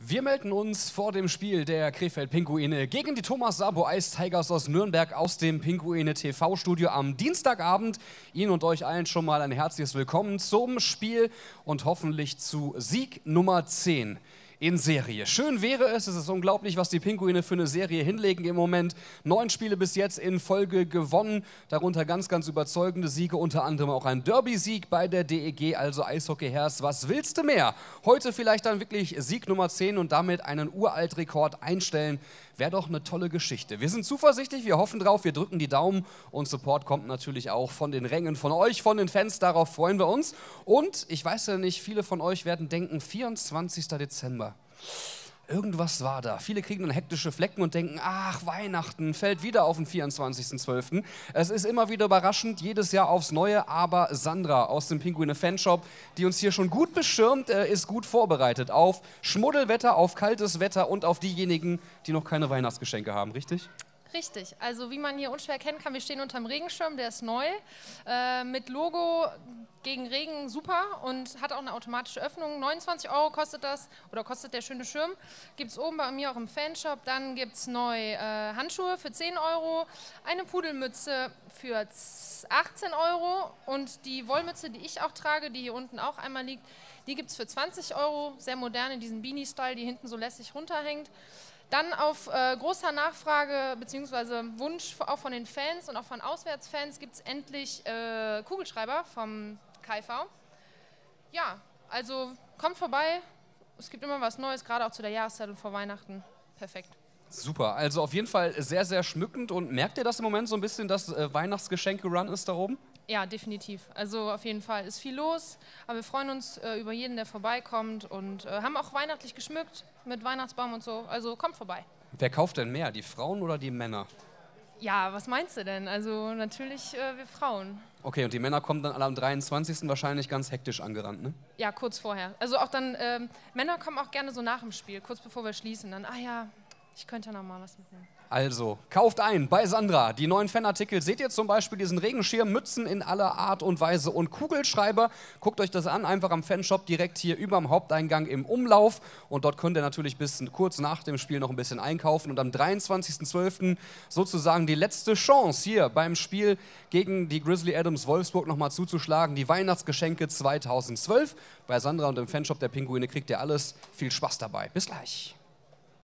Wir melden uns vor dem Spiel der Krefeld-Pinguine gegen die Thomas Sabo Ice Tigers aus Nürnberg aus dem Pinguine TV-Studio am Dienstagabend. Ihnen und euch allen schon mal ein herzliches Willkommen zum Spiel und hoffentlich zu Sieg Nummer 10 in Serie. Schön wäre es ist unglaublich, was die Pinguine für eine Serie hinlegen im Moment. 9 Spiele bis jetzt in Folge gewonnen, darunter ganz, ganz überzeugende Siege, unter anderem auch ein Derby-Sieg bei der DEG, also Eishockey-Herz. Was willst du mehr? Heute vielleicht dann wirklich Sieg Nummer 10 und damit einen Uraltrekord einstellen. Wäre doch eine tolle Geschichte. Wir sind zuversichtlich, wir hoffen drauf, wir drücken die Daumen und Support kommt natürlich auch von den Rängen von euch, von den Fans, darauf freuen wir uns. Und ich weiß ja nicht, viele von euch werden denken, 24. Dezember. Irgendwas war da. Viele kriegen dann hektische Flecken und denken, ach, Weihnachten fällt wieder auf den 24.12. Es ist immer wieder überraschend, jedes Jahr aufs Neue, aber Sandra aus dem Pinguine Fanshop, die uns hier schon gut beschirmt, ist gut vorbereitet auf Schmuddelwetter, auf kaltes Wetter und auf diejenigen, die noch keine Weihnachtsgeschenke haben, richtig? Richtig, also wie man hier unschwer erkennen kann, wir stehen unterm Regenschirm, der ist neu, mit Logo gegen Regen, super, und hat auch eine automatische Öffnung. 29 € kostet das, oder kostet der schöne Schirm. Gibt es oben bei mir auch im Fanshop. Dann gibt es neu Handschuhe für 10 €, eine Pudelmütze für 18 € und die Wollmütze, die ich auch trage, die hier unten auch einmal liegt, die gibt es für 20 €, sehr modern in diesem Beanie-Style, die hinten so lässig runterhängt. Dann auf großer Nachfrage bzw. Wunsch auch von den Fans und auch von Auswärtsfans gibt es endlich Kugelschreiber vom KIV. Ja, also kommt vorbei, es gibt immer was Neues, gerade auch zu der Jahreszeit und vor Weihnachten. Perfekt. Super, also auf jeden Fall sehr, sehr schmückend. Und merkt ihr das im Moment so ein bisschen, dass Weihnachtsgeschenke-Run ist da oben? Ja, definitiv. Also auf jeden Fall ist viel los, aber wir freuen uns über jeden, der vorbeikommt und haben auch weihnachtlich geschmückt mit Weihnachtsbaum und so. Also kommt vorbei. Wer kauft denn mehr, die Frauen oder die Männer? Ja, was meinst du denn? Also natürlich wir Frauen. Okay, und die Männer kommen dann alle am 23. wahrscheinlich ganz hektisch angerannt, ne? Ja, kurz vorher. Also auch dann, Männer kommen auch gerne so nach dem Spiel, kurz bevor wir schließen. Dann, ah ja, ich könnte ja noch mal was mitnehmen. Also, kauft ein bei Sandra. Die neuen Fanartikel seht ihr zum Beispiel diesen Regenschirm, Mützen in aller Art und Weise und Kugelschreiber. Guckt euch das an, einfach am Fanshop direkt hier überm Haupteingang im Umlauf. Und dort könnt ihr natürlich bis kurz nach dem Spiel noch ein bisschen einkaufen. Und am 23.12. sozusagen die letzte Chance hier beim Spiel gegen die Grizzly Adams Wolfsburg nochmal zuzuschlagen. Die Weihnachtsgeschenke 2012. Bei Sandra und im Fanshop der Pinguine kriegt ihr alles. Viel Spaß dabei. Bis gleich.